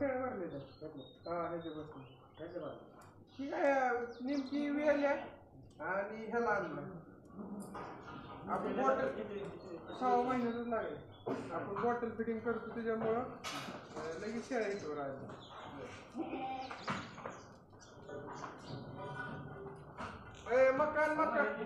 शेळ्या भरलेल्या हा ह्याच्या बसून ही काय नेमकी वेळ आणि ह्याला आणलं आपण बॉटल 6 महिन्यातच लागेल आपण बॉटल फिटिंग करतो त्याच्यामुळं लगेच शेळ्या इथवर आल्या मकान